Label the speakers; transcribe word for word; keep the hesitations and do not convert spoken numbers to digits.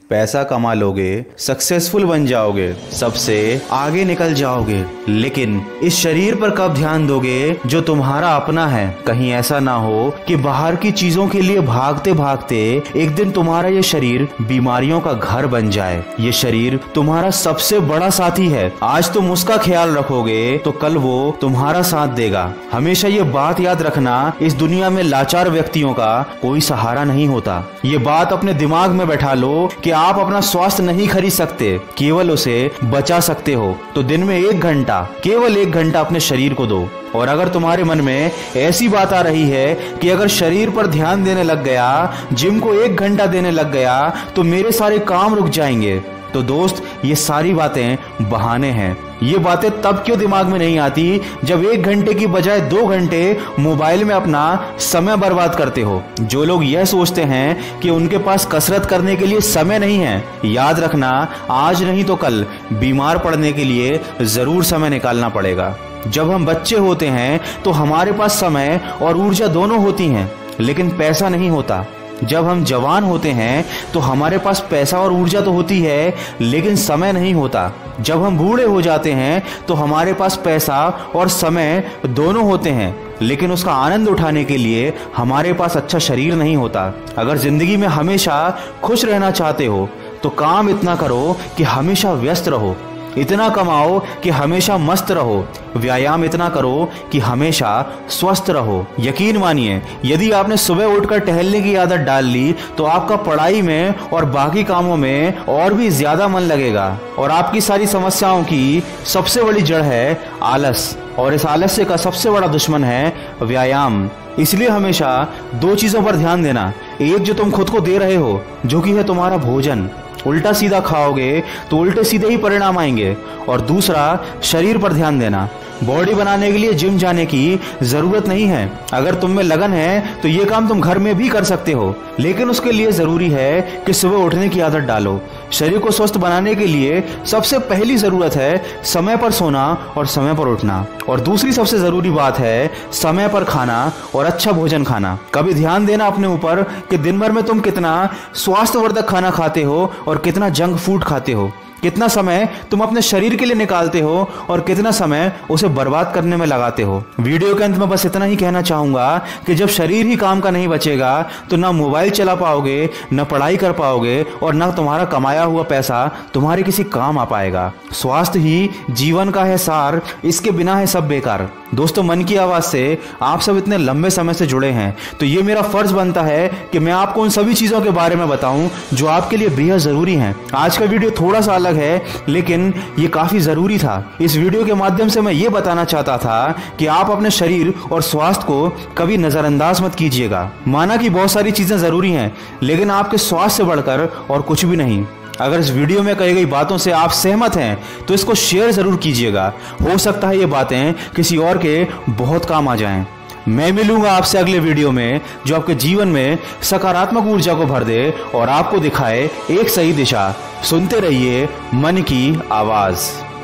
Speaker 1: पैसा कमा लोगे, सक्सेसफुल बन जाओगे, सबसे आगे निकल जाओगे, लेकिन इस शरीर पर कब ध्यान दोगे जो तुम्हारा अपना है। कहीं ऐसा ना हो कि बाहर की चीजों के लिए भागते भागते एक दिन तुम्हारा ये शरीर बीमारियों का घर बन जाए। ये शरीर तुम्हारा सबसे बड़ा साथी है। आज तुम उसका ख्याल रखोगे तो कल वो तुम्हारा साथ देगा। हमेशा ये बात याद रखना, इस दुनिया में लाचार व्यक्तियों का कोई सहारा नहीं होता। ये बात अपने दिमाग में बैठा लो कि आप अपना स्वास्थ्य नहीं खरीद सकते, केवल उसे बचा सकते हो। तो दिन में एक घंटा, केवल एक घंटा अपने शरीर को दो। और अगर तुम्हारे मन में ऐसी बात आ रही है कि अगर शरीर पर ध्यान देने लग गया, जिम को एक घंटा देने लग गया तो मेरे सारे काम रुक जाएंगे, तो दोस्त ये सारी बातें बहाने हैं। ये बातें तब क्यों दिमाग में नहीं आती जब एक घंटे की बजाय दो घंटे मोबाइल में अपना समय बर्बाद करते हो। जो लोग यह सोचते हैं कि उनके पास कसरत करने के लिए समय नहीं है, याद रखना आज नहीं तो कल बीमार पड़ने के लिए जरूर समय निकालना पड़ेगा। जब हम बच्चे होते हैं तो हमारे पास समय और ऊर्जा दोनों होती हैं, लेकिन पैसा नहीं होता। जब हम जवान होते हैं तो हमारे पास पैसा और ऊर्जा तो होती है, लेकिन समय नहीं होता। जब हम बूढ़े हो जाते हैं तो हमारे पास पैसा और समय दोनों होते हैं, लेकिन उसका आनंद उठाने के लिए हमारे पास अच्छा शरीर नहीं होता। अगर जिंदगी में हमेशा खुश रहना चाहते हो तो काम इतना करो कि हमेशा व्यस्त रहो, इतना कमाओ कि हमेशा मस्त रहो, व्यायाम इतना करो कि हमेशा स्वस्थ रहो। यकीन मानिए, यदि आपने सुबह उठकर टहलने की आदत डाल ली तो आपका पढ़ाई में और बाकी कामों में और भी ज्यादा मन लगेगा। और आपकी सारी समस्याओं की सबसे बड़ी जड़ है आलस, और इस आलस्य का सबसे बड़ा दुश्मन है व्यायाम। इसलिए हमेशा दो चीजों पर ध्यान देना। एक जो तुम खुद को दे रहे हो, जो कि है तुम्हारा भोजन। उल्टा सीधा खाओगे तो उल्टे सीधे ही परिणाम आएंगे। और दूसरा, शरीर पर ध्यान देना। बॉडी बनाने के लिए जिम जाने की जरूरत नहीं है। अगर तुम में लगन है तो ये काम तुम घर में भी कर सकते हो, लेकिन उसके लिए जरूरी है कि सुबह उठने की आदत डालो। शरीर को स्वस्थ बनाने के लिए सबसे पहली जरूरत है समय पर सोना और समय पर उठना। और दूसरी सबसे जरूरी बात है समय पर खाना और अच्छा भोजन खाना। कभी ध्यान देना अपने ऊपर कि दिन भर में तुम कितना स्वास्थ्यवर्धक खाना खाते हो और कितना जंक फूड खाते हो। कितना समय तुम अपने शरीर के लिए निकालते हो और कितना समय उसे बर्बाद करने में लगाते हो। वीडियो के अंत में बस इतना ही कहना चाहूंगा कि जब शरीर ही काम का नहीं बचेगा तो ना मोबाइल चला पाओगे, ना पढ़ाई कर पाओगे, और ना तुम्हारा कमाया हुआ पैसा तुम्हारे किसी काम आ पाएगा। स्वास्थ्य ही जीवन का है सार, इसके बिना है सब बेकार। दोस्तों, मन की आवाज से आप सब इतने लंबे समय से जुड़े हैं, तो ये मेरा फर्ज बनता है कि मैं आपको उन सभी चीजों के बारे में बताऊं जो आपके लिए बेहद जरूरी हैं। आज का वीडियो थोड़ा सा अलग है, लेकिन ये काफी जरूरी था। इस वीडियो के माध्यम से मैं ये बताना चाहता था कि आप अपने शरीर और स्वास्थ्य को कभी नजरअंदाज मत कीजिएगा। माना कि बहुत सारी चीजें जरूरी हैं, लेकिन आपके स्वास्थ्य से बढ़कर और कुछ भी नहीं। अगर इस वीडियो में कही गई बातों से आप सहमत हैं तो इसको शेयर जरूर कीजिएगा। हो सकता है ये बातें किसी और के बहुत काम आ जाएं। मैं मिलूंगा आपसे अगले वीडियो में, जो आपके जीवन में सकारात्मक ऊर्जा को भर दे और आपको दिखाए एक सही दिशा। सुनते रहिए मन की आवाज।